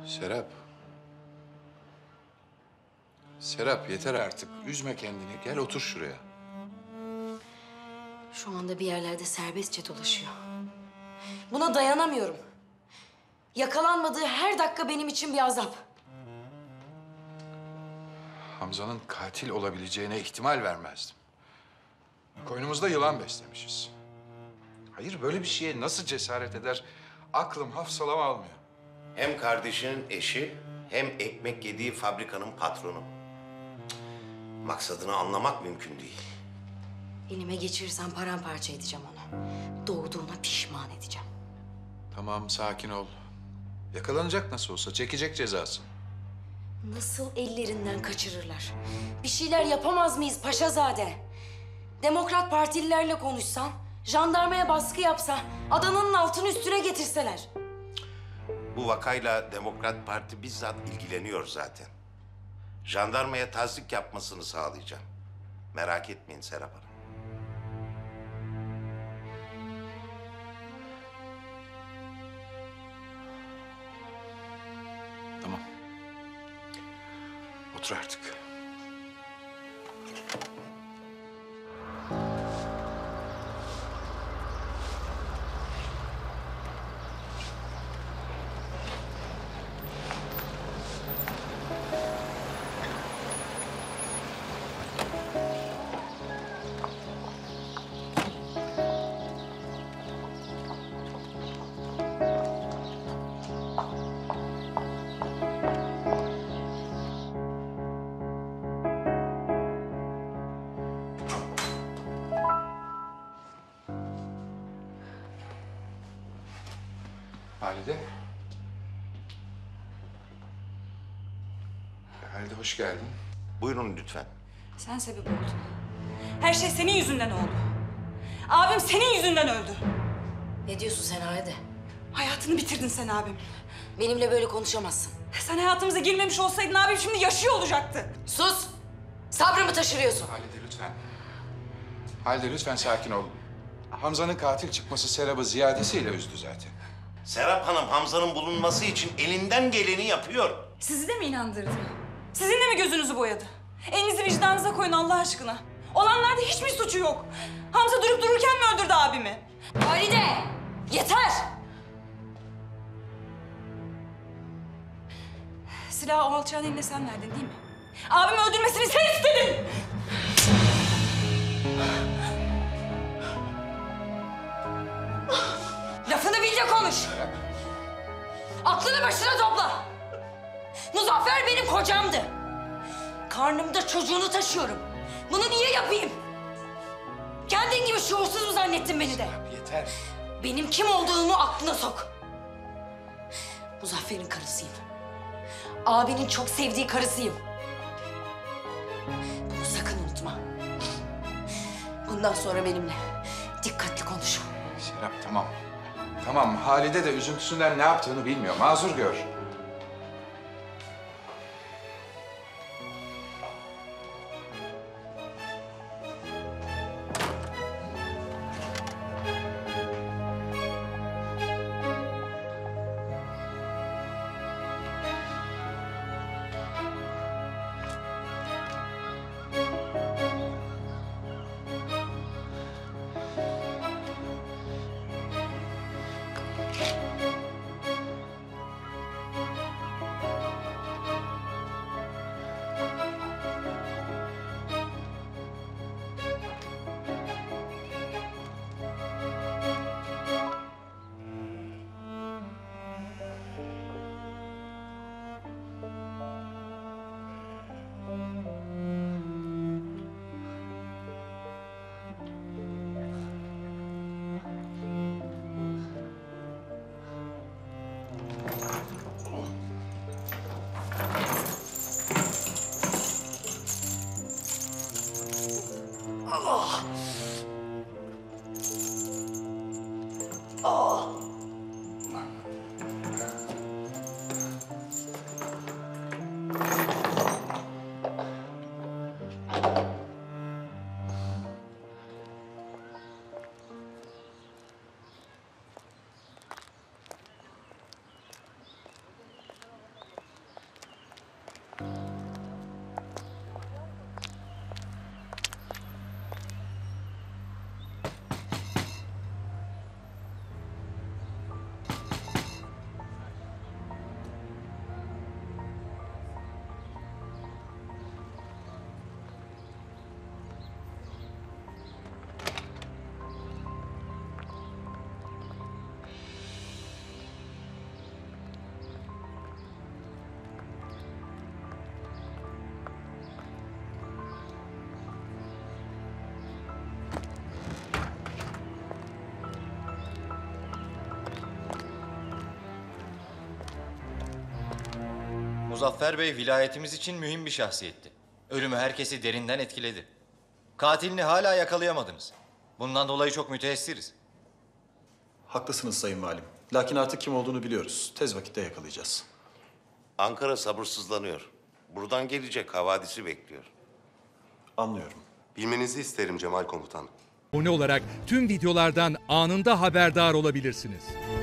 Serap. Serap yeter artık. Üzme kendini. Gel otur şuraya. Şu anda bir yerlerde serbestçe dolaşıyor. Buna dayanamıyorum. Yakalanmadığı her dakika benim için bir azap. Hamza'nın katil olabileceğine ihtimal vermezdim. Koynumuzda yılan beslemişiz. Hayır, böyle bir şeye nasıl cesaret eder? Aklım hafsalam almıyor. Hem kardeşinin eşi hem ekmek yediği fabrikanın patronu. Cık, maksadını anlamak mümkün değil. Elime geçirirsem paramparça edeceğim onu. Doğduğuna pişman edeceğim. Tamam, sakin ol. Yakalanacak nasıl olsa, çekecek cezasını. Nasıl ellerinden kaçırırlar? Bir şeyler yapamaz mıyız Paşazade? Demokrat Partililerle konuşsan, jandarmaya baskı yapsa, Adana'nın altını üstüne getirseler. Bu vakayla Demokrat Parti bizzat ilgileniyor zaten. Jandarmaya tasdik yapmasını sağlayacağım. Merak etmeyin Serap Hanım. Tamam. Otur artık. Halide. Halide, hoş geldin. Buyurun lütfen. Sen sebep oldun. Her şey senin yüzünden oldu. Abim senin yüzünden öldü. Ne diyorsun sen Halide? Hayatını bitirdin sen abim. Benimle böyle konuşamazsın. Sen hayatımıza girmemiş olsaydın abim şimdi yaşıyor olacaktı. Sus! Sabrımı taşırıyorsun. Halide lütfen. Halide lütfen sakin ol. Hamza'nın katil çıkması Serap'ı ziyadesiyle üzdü zaten. Serap Hanım Hamza'nın bulunması için elinden geleni yapıyor. Sizi de mi inandırdı? Sizin de mi gözünüzü boyadı? Elinizi vicdanınıza koyun Allah aşkına. Olanlarda hiçbir suçu yok. Hamza durup dururken mi öldürdü abimi? Halide! Yeter! Silahı o alçağın eline sen verdin değil mi? Abimi öldürmesini sen istedin! Lafını bil de konuş! Aklını başına topla! Muzaffer benim kocamdı. Karnımda çocuğunu taşıyorum. Bunu niye yapayım? Kendin gibi şuursuz mu zannettin beni de? Yeter. Benim kim olduğumu aklına sok. Muzaffer'in karısıyım. Abinin çok sevdiği karısıyım. Bunu sakın unutma. Bundan sonra benimle dikkatli konuş. Serap tamam. Tamam, Halide de üzüntüsünden ne yaptığını bilmiyor. Mazur gör. Muzaffer Bey vilayetimiz için mühim bir şahsiyetti. Ölümü herkesi derinden etkiledi. Katilini hala yakalayamadınız. Bundan dolayı çok müteessiriz. Haklısınız Sayın Valim. Lakin artık kim olduğunu biliyoruz. Tez vakitte yakalayacağız. Ankara sabırsızlanıyor. Buradan gelecek havadisi bekliyor. Anlıyorum. Bilmenizi isterim Cemal Komutan. Abone olarak tüm videolardan anında haberdar olabilirsiniz.